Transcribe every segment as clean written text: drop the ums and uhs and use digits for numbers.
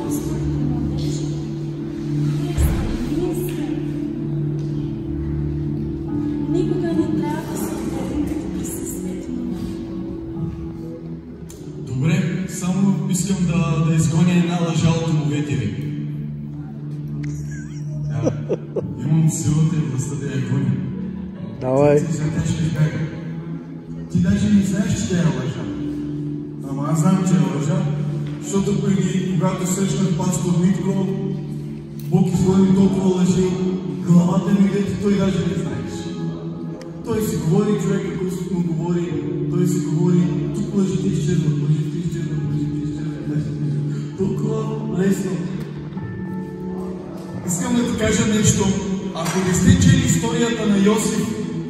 Добре, само искам да изгоня една лъжа от умовете ви. Имам силата и властта да я гоня. Давай. Ти даже не знаеш, че тя е лъжа. Ама аз знам, че е лъжа, защото преди, когато срещнах пастор Митко, Бог изгони толкова лъжи от главата ми, дето той даже не знаеш. Той си говори, човека, който му говори, той си говори, тук лъжите изчезват, лъжите изчезват, лъжите изчезват. Толкова лесно. Искам да ти кажа нещо. Ако не сте чели историята на Йосиф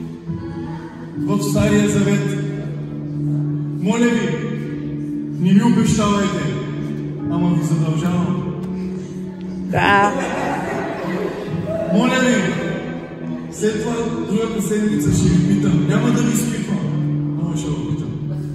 в Стария Завет, моля ви, не ми обещавайте, ама ви задължавам. Да. Моля ви, след това другата седмица ще ви питам. Няма да ви спихвам, но ще ви питам.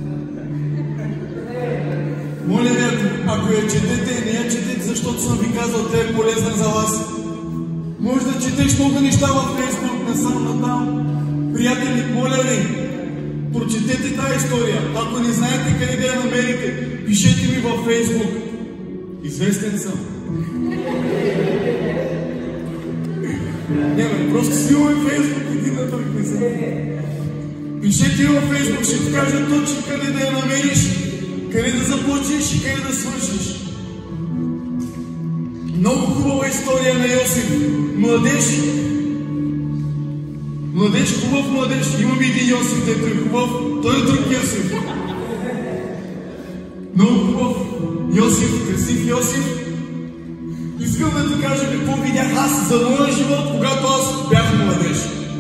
Моля ви, ако я четете, не я четете, защото съм ви казал, тя е полезна за вас. Може да четеш много неща във Фейсбук, насам натам. Приятели, моля ви, прочетете тази история. Ако не знаете къде да я намерите, пишете ми във Фейсбук. Известен съм. Не, просто си имаме Фейсбук, един на друг не съм. Пишете във Фейсбук, ще ти кажа точно къде да я намериш, къде да започнеш и къде да свършиш. Много хубава история на Йосиф. Младеж. Младеж, хубав младеж. Имаме един Йосиф, дето е хубав. Той е друг Йосиф. Много хубав Йосиф, красив Йосиф. Искам да ти кажа какво видях аз за моя живот, когато аз бях младеж.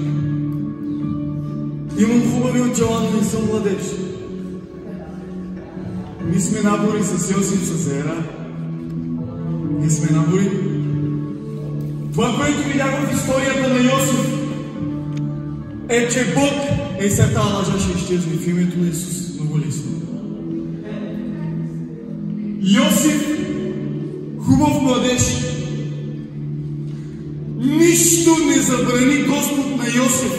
Имам хубави очила, но не съм младеж. Ние сме набори с Йосиф, с Ера. Ние сме набори. Това, което видях в историята на Йосиф, е, че Бог е след тази лъжа ще изчезне в името на Исус. Много лесно. Йосиф, хубав младеж, нищо не забрани Господ на Йосиф.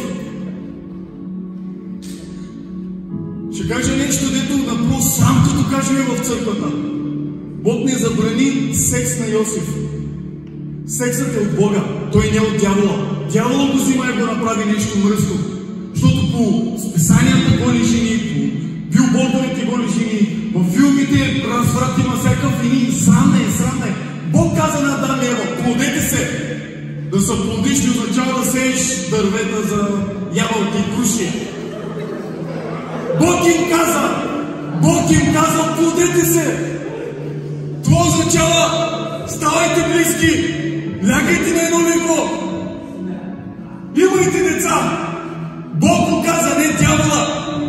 Ще кажа нещо, дето направо сам като кажем в църквата. Бог не забрани секс на Йосиф. Сексът е от Бога, той не е от дявола. Дявола го взима и го направи нещо мръско. Защото по списанията голи жени, по билбордовете голи жени, в филмите разврат има всякакъв вини. Срамна е. Бог каза на Адам и Ева, плодете се. Да се плодиш не означава да сееш дървета за ябълки и круши. Бог им каза, плодете се. Това означава, ставайте близки, лягайте на едно легло, имайте деца. Бог го каза, не дявола.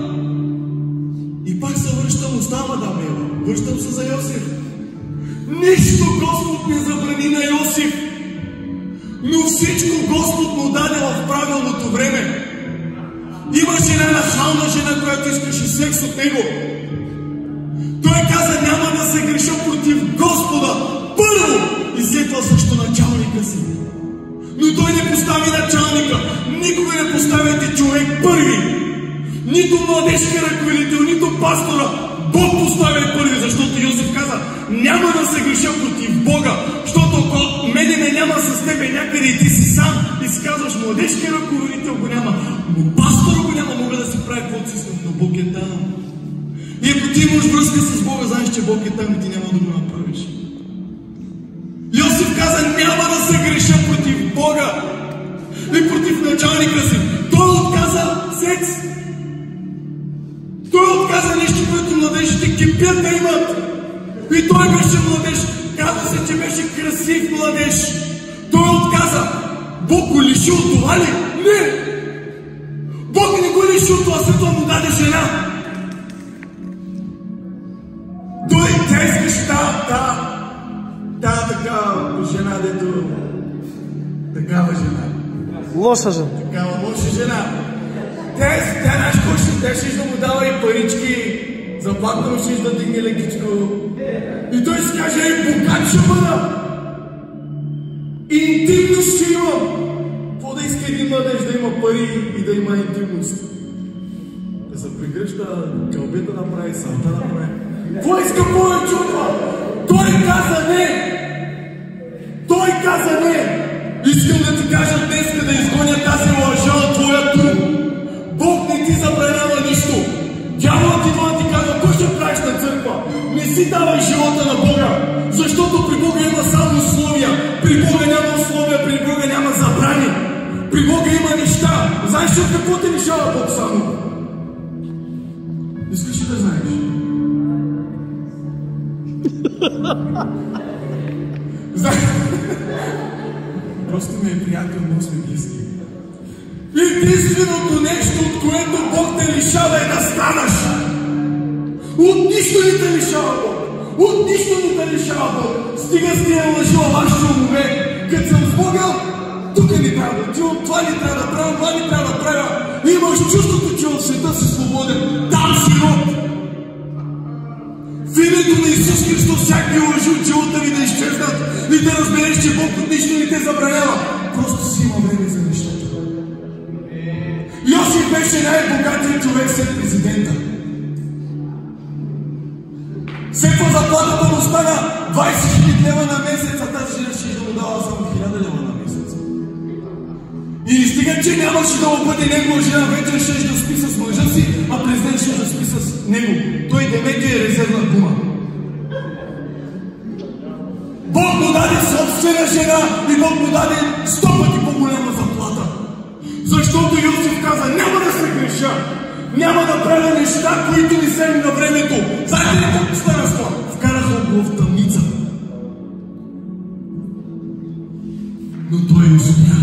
И пак се връщам, остава да ме, връщам се за Йосиф. Нищо Господ не забрани на Йосиф, но всичко Господ му даде в правилното време. Имаше една нахална жена, която искаше секс от него. Той каза, няма да се греша против Господа първо и след това също началника си. Но той не постави началника. Никога не поставяйте човек първи. Нито младежки ръководител, нито пастора. Бог поставя първи, защото Йосиф каза, няма да се греша против Бога, защото ако мене ме няма с тебе някъде и ти си сам и си казваш, младежки ръководител го няма, но пастора го няма, мога да си правя каквото си искам, но Бог е там. И ако ти имаш връзка с Бога, знаеш, че Бог е там и ти няма да го направиш. Йосиф каза, няма да се греша против Бога и против началника си. Той отказа секс. Той отказа нещо, което младежите кипят да имат. И той беше младеж. Казва се, че беше красив младеж. Той отказа. Бог го лиши от това ли? Не! Бог не го лиши от това, след това му даде жена. Тя искаш такава жена, дето... Такава жена. Лоша жена. Такава лоша жена. Тя знаеш какво ще му дава и парички заплакал ще да дигне лекичко. И той си каже, богат ще бъда. И интимност ще имам. Какво да иска един младеж да има пари и да има интимност? Да се прегръща, кълбета направи, салта направи. Какво иска повече от това? Той каза не! Той каза не! Искам да ти кажа днес да изгоня тази лъжа от твоя труп. Бог не ти забранява нищо. Дяволът ти да ти казва, кой ще правиш на църква? Не си давай живота на Бога, защото при Бога има само условия. При Бога няма условия, при Бога няма забрани. При Бога има неща. Знаеш от какво те лишава Бог само? Искаш ли да знаеш? Просто ми е приятел, но сме близки. Единственото нещо, от което Бог те лишава е да станаш. От нищо не те лишава Бог. От нищо не те лишава Бог. Стига с тия лъжи вашите умове. Като съм с Бога, тук не трябва да отивам, това не трябва да правя, това не трябва да правя. Имаш чувството, че в света си свободен. Там си род. В името на Исус Христос всякакви лъжи от живота ви да изчезнат и да разбереш, че Бог от нищо не те забранява. Просто си има време за нещата. Йосиф беше най-богатият човек след президента. Всеки заплатата му стана 20 000 лева на месец, а тази жена ще да му дава само 1000 лева на месец. И не стига, че нямаше да му бъде негова жена, вече ще да спи с мъжа си, а президент ще да спи с него. Той демек е резервна гума. Бог му даде собствена жена и Бог му даде 100 пъти по-голяма заплата. Защото Йосиф каза, няма да се греша, няма да правя неща, които не са на времето. Знаете ли какво стана с това? Вкараха го в тъмница. Но той успя.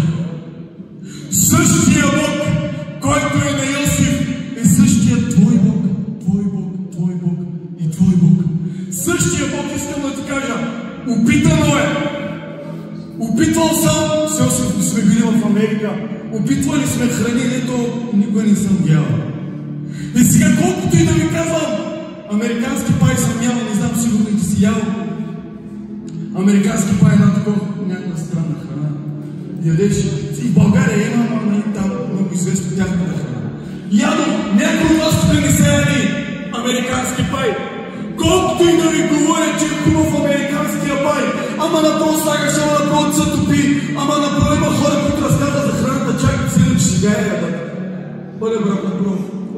Същия Бог, който е на Йосиф, е същия твой Бог, твой Бог, твой Бог и твой Бог. Същия Бог, искам да ти кажа, опитано е. Опитвал съм, с Йосиф сме били в Америка, опитвали сме храни, ето никога не съм ял. И сега колкото и да ви казвам, американски пай съм ял, не знам сигурно и ти си ял. Американски пай е една такова, някаква странна храна. Ядеш, и в България има, но там много известно тяхната храна. Ядо, някой от вас тук не се яди американски пай. Колкото и да ви говоря, че е хубав американския пай, ама направо слагаш, ама направо се топи, ама направо има хора, които разказват за храната, чакат си да ще гая ядат. Бъде брат, направо.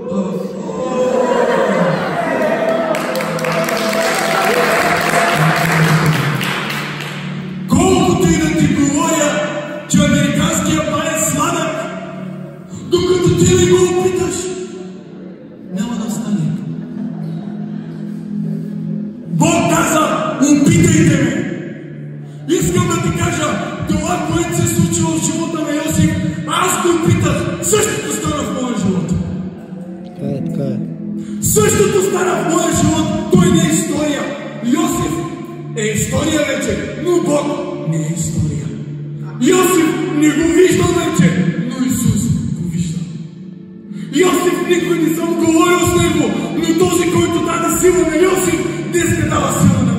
Колкото и да ти говоря, че американския пай е сладък, докато ти не го опиташ, няма да стане. Бог каза, опитайте ме. Искам да ти кажа, това, което се случило в живота на Йосиф, аз го опитах. Същото стана в моя живот. Така е. Същото стана в моя живот. Той не е история. Йосиф е история вече, но Бог не е история. Йосиф не го вижда вече, но Исус го вижда. Йосиф никой не съм говорил с него, но този, който даде сила на Йосиф, днес дава сила на